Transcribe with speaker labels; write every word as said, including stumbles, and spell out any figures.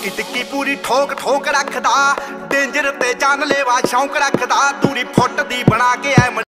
Speaker 1: ਟਿੱਕੀ ਟਿੱਕੀ ਪੂਰੀ ਠੋਕ ਠੋਕ ਰੱਖਦਾ, ਡੇਂਜਰ ਤੇ ਜਾਨ लेवा शौक रखदा, दूरी फुट दी बना के ऐ